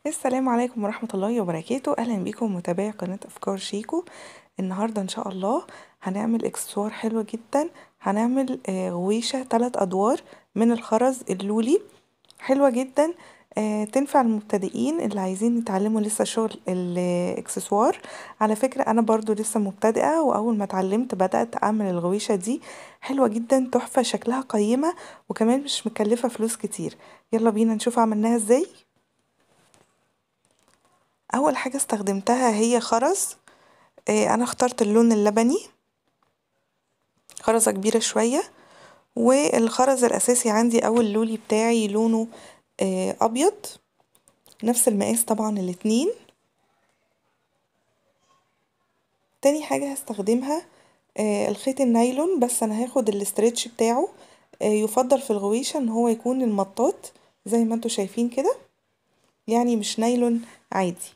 السلام عليكم ورحمة الله وبركاته. أهلا بكم متابعي قناة أفكار شيكو. النهاردة إن شاء الله هنعمل إكسسوار حلو جدا. هنعمل غويشة 3 أدوار من الخرز اللولي، حلوة جدا. تنفع المبتدئين اللي عايزين يتعلموا لسه شغل الإكسسوار. على فكرة أنا برضو لسه مبتدئة، وأول ما اتعلمت بدأت أعمل الغويشة دي. حلوة جدا، تحفة، شكلها قيمة، وكمان مش مكلفة فلوس كتير. يلا بينا نشوف عملناها ازاي. اول حاجة استخدمتها هي خرز. انا اخترت اللون اللبني، خرزة كبيرة شوية. والخرز الاساسي عندي او اللولي بتاعي لونه ابيض، نفس المقاس طبعا الاتنين. تاني حاجة هستخدمها الخيط النايلون، بس انا هاخد الاسترتش بتاعه. يفضل في الغويشة ان هو يكون المطاط زي ما انتوا شايفين كده، يعني مش نايلون عادي.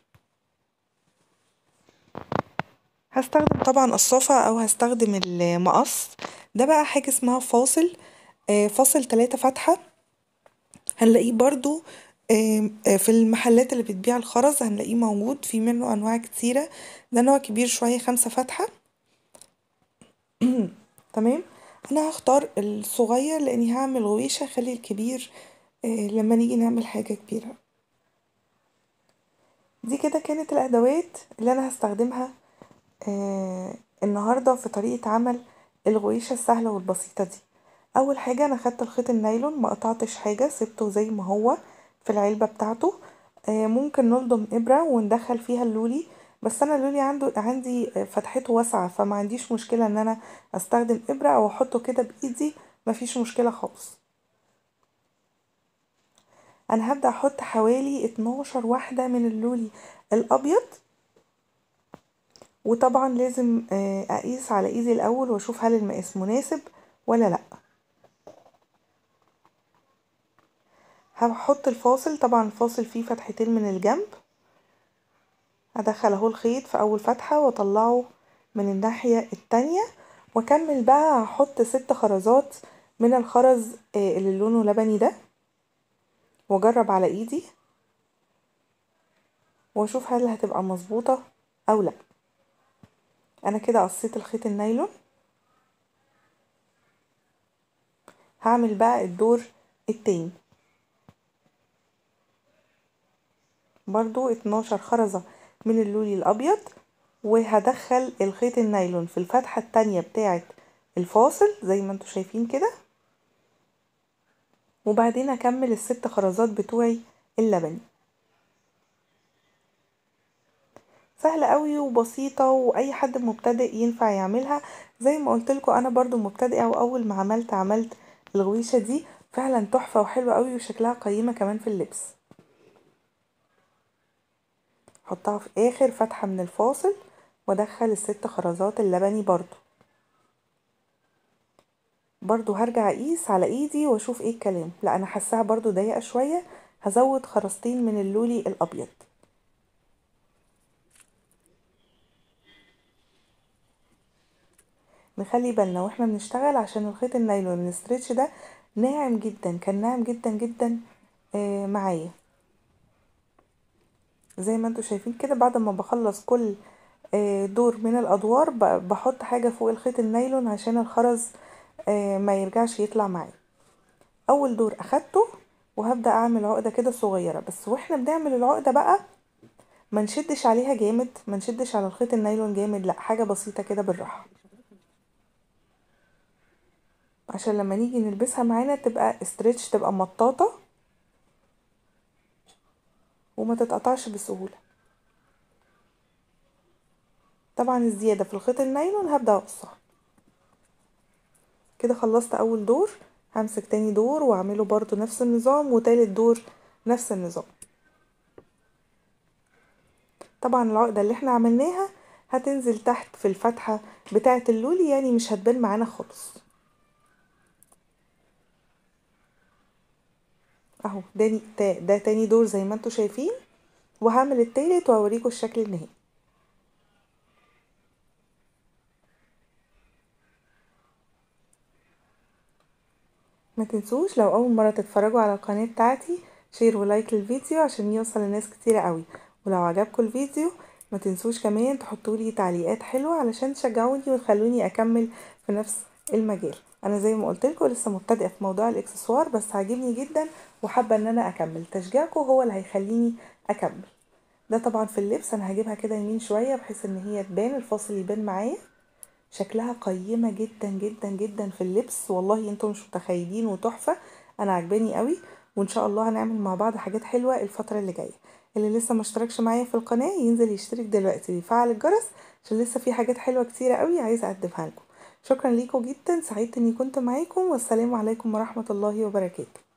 هستخدم طبعا قصافة او هستخدم المقص. ده بقى حاجة اسمها فاصل، فاصل 3 فتحة. هنلاقيه برضو في المحلات اللي بتبيع الخرز، هنلاقيه موجود في منه انواع كتيرة. ده نوع كبير شوية 5 فتحة. تمام. انا هختار الصغير لاني هعمل غويشة، خلي الكبير لما نيجي نعمل حاجة كبيرة. دي كده كانت الادوات اللي انا هستخدمها النهاردة في طريقة عمل الغويشة السهلة والبسيطة دي. اول حاجة انا خدت الخيط النايلون، ما قطعتش حاجة، سبته زي ما هو في العلبة بتاعته. ممكن نلضم ابرة وندخل فيها اللولي، بس انا اللولي عندي فتحته واسعة، فما عنديش مشكلة ان انا استخدم ابرة او احطه كده بايدي، مفيش مشكلة خالص. انا هبدأ احط حوالي 12 واحدة من اللولي الابيض، وطبعا لازم اقيس على ايدي الاول واشوف هل المقاس مناسب ولا لا. هحط الفاصل، طبعا الفاصل فيه فتحتين من الجنب. هدخل اهو الخيط في اول فتحة واطلعه من الناحية التانية، واكمل بقى هحط 6 خرزات من الخرز اللي لونه لبني ده، واجرب على ايدي واشوف هل هتبقى مظبوطة او لا. انا كده قصيت الخيط النايلون. هعمل بقى الدور التاني، برضو 12 خرزة من اللولي الابيض، وهدخل الخيط النايلون في الفتحة التانية بتاعة الفاصل زي ما انتوا شايفين كده، وبعدين اكمل ال6 خرزات بتوعي اللبني. سهلة قوي وبسيطة، واي حد مبتدئ ينفع يعملها. زي ما قلت لكم انا برضو مبتدئة، واول ما عملت الغويشة دي فعلا تحفة وحلوة قوي، وشكلها قيمة كمان في اللبس. حطها في اخر فتحة من الفاصل، وادخل ال6 خرزات اللبني برضو هرجع اقيس على ايدي واشوف ايه الكلام. لا انا حاساها برضو ضيقة شوية، هزود خرزتين من اللولي الابيض. نخلي بالنا واحنا بنشتغل عشان الخيط النايلون الستريتش ده ناعم جدا، كان ناعم جدا جدا معايا. زي ما انتوا شايفين كده، بعد ما بخلص كل دور من الادوار بحط حاجة فوق الخيط النايلون عشان الخرز ما يرجعش يطلع معايا. اول دور اخدته، وهبدأ اعمل عقدة كده صغيرة، بس واحنا بنعمل العقدة بقى ما نشدش عليها جامد، ما نشدش على الخيط النايلون جامد، لا حاجة بسيطة كده بالراحة، عشان لما نيجي نلبسها معانا تبقى استريتش، تبقى مطاطة وما تتقطعش بسهولة. طبعا الزيادة في الخيط النايلون هبدأ اقصها. كده خلصت اول دور، همسك تاني دور واعمله برضو نفس النظام، وتالت دور نفس النظام. طبعا العقدة اللي احنا عملناها هتنزل تحت في الفتحة بتاعة اللولي، يعني مش هتبان معانا خالص. اهو ده تاني دور زي ما انتوا شايفين، وهعمل التالت واوريكم الشكل النهائي. ما تنسوش لو اول مرة تتفرجوا على القناة بتاعتي شير ولايك للفيديو عشان يوصل لناس كتيرة قوي. ولو عجبكم الفيديو ما تنسوش كمان تحطولي تعليقات حلوة علشان تشجعوني وتخلوني اكمل في نفس المجال. انا زي ما قلتلكوا لسه مبتدئة في موضوع الاكسسوار، بس عاجبني جدا وحابة ان انا اكمل. تشجيعكم هو اللي هيخليني اكمل. ده طبعا في اللبس انا هجيبها كده يمين شوية بحيث ان هي تبان، الفاصل يبان معايا. شكلها قيمة جدا جدا جدا في اللبس، والله انتم مش متخيلين، وتحفة. انا عجباني قوي، وان شاء الله هنعمل مع بعض حاجات حلوة الفترة اللي جاية. اللي لسه ما اشتركش معايا في القناة ينزل يشترك دلوقتي ويفعل الجرس عشان لسه في حاجات حلوة كتيرة قوي عايزة اقدمها لكم. شكرا ليكم جدا، سعيدة اني كنت معاكم، والسلام عليكم ورحمة الله وبركاته.